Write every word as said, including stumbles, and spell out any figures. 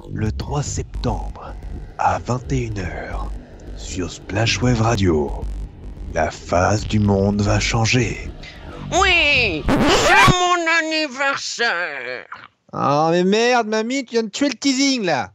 le trois septembre, à vingt et une heures, sur Splash Wave Radio. La face du monde va changer. Oui, c'est mon anniversaire. Ah mais merde, mamie, tu viens de tuer le teasing là.